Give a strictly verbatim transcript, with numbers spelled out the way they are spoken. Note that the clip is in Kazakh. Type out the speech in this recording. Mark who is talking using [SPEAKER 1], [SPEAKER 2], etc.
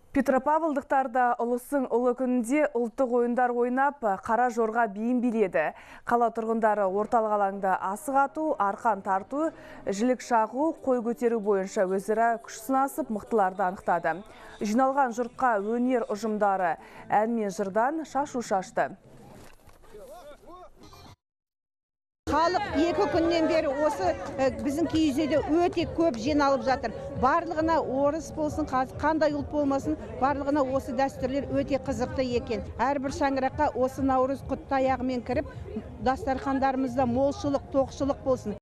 [SPEAKER 1] Петропавлдықтарда ұлыстың ұлы күнінде ұлттық ойындар ойнап, қара жорға биін биледі. Қала тұрғындары орталық алаңда асық ату, арқан тарту, жілік шағу, қой көтеру бойынша өзара күш сынасып, мықтыларды анықтады. Жиналған жұртқа өнер ұжымдары ән мен жырдан шашу шашты.
[SPEAKER 2] Халық екі күннен бері осы біздің киіз үйде өте көп жиналып жатыр. Барлығына орыс болсын, қандай ұлт болмасын, барлығына осы дәстүрлер өте қызықты екен. Әрбір шаңыраққа осы наурыз құт аяғымен кіріп, дастархандарымызда молшылық, тоқшылық болсын.